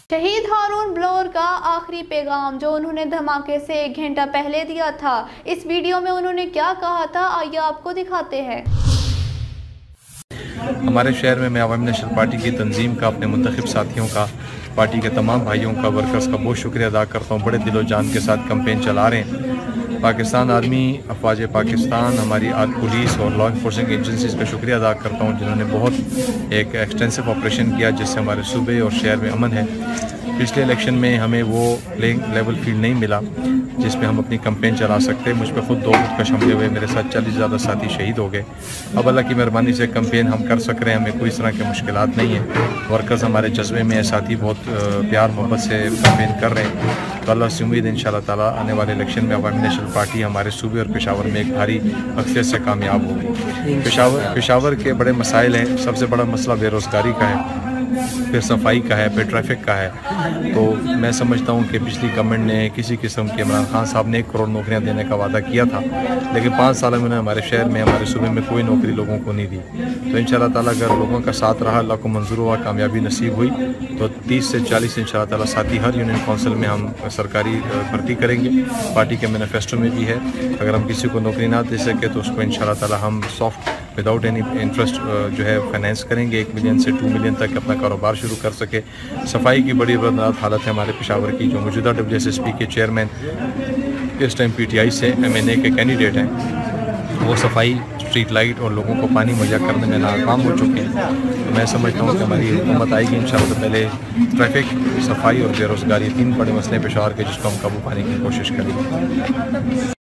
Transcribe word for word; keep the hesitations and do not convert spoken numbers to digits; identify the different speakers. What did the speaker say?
Speaker 1: शहीद हारून बिलोर का आखिरी पैगाम जो उन्होंने धमाके से एक घंटा पहले दिया था, इस वीडियो में उन्होंने क्या कहा था, आइए आपको दिखाते हैं।
Speaker 2: हमारे शहर में मैं अवामी नेशनल पार्टी की तंजीम का, अपने मुंतखब साथियों का, पार्टी के तमाम भाइयों का, वर्कर्स का बहुत शुक्रिया अदा करता हूँ। बड़े दिलो जान के साथ कैंपेन चला रहे हैं। पाकिस्तान आर्मी, अफवाज पाकिस्तान, हमारी पुलिस और लॉ इन्फोर्सिंग एजेंसीज़ का शुक्रिया अदा करता हूँ जिन्होंने बहुत एक एक्सटेंसिव ऑपरेशन किया जिससे हमारे सूबे और शहर में अमन है। पिछले इलेक्शन में हमें वो प्लेइंग लेवल फील्ड नहीं मिला जिसमें हम अपनी कैंपेन चला सकते। मुझ पर खुद दो खुदकश हमले हुए, मेरे साथ चालीस से ज़्यादा साथी शहीद हो गए। अब अल्लाह की मेहरबानी से कैंपेन हम कर सक रहे हैं, हमें कोई इस तरह की मुश्किलात नहीं है। वर्कर्स हमारे जज्बे में है, साथी बहुत प्यार मोहब्बत से कैंपेन कर रहे हैं। तो अल्लाह से उम्मीद है इंशाअल्लाह ताला आने वाले इलेक्शन में अवामी नेशनल पार्टी हमारे सूबे और पेशावर में एक भारी अक्सरियत से कामयाब होगी। पेशावर पेशावर के बड़े मसाइल हैं। सबसे बड़ा मसला बेरोज़गारी का है, फिर सफाई का है, फिर ट्रैफिक का है। तो मैं समझता हूँ कि पिछली गवर्नमेंट ने किसी किस्म के, इमरान खान साहब ने एक करोड़ नौकरियाँ देने का वादा किया था, लेकिन पाँच साल में उन्होंने हमारे शहर में, हमारे सूबे में कोई नौकरी लोगों को नहीं दी। तो इंशाअल्लाह ताला अगर लोगों का साथ रहा, अल्लाह को मंजूर हुआ, कामयाबी नसीब हुई, तो तीस से चालीस इंशाअल्लाह ताला साथी हर यूनियन काउंसिल में हम सरकारी भर्ती करेंगे। पार्टी के मैनिफेस्टो में भी है। अगर हम किसी को नौकरी ना दे सके तो उसको इंशाअल्लाह ताला हम सॉफ्ट विदाउट एनी इंटरेस्ट जो है फाइनेंस करेंगे, एक मिलियन से टू मिलियन तक अपना कारोबार शुरू कर सके। सफाई की बड़ी बदनाक हालत है हमारे पेशावर की। जो मौजूदा डब्ल्यू एस एस पी के चेयरमैन इस टाइम पी टी आई से एम एन ए के कैंडिडेट हैं, वो सफाई, स्ट्रीट लाइट और लोगों को पानी मुहैया करने में नाकाम हो चुके हैं। तो मैं समझता हूँ कि हमारी हुकूमत आएगी इंशाअल्लाह तो पहले ट्रैफिक, सफाई और बेरोज़गारी, तीन बड़े मसले पेशावर के जिसको हम काबू पाने की कोशिश करेंगे।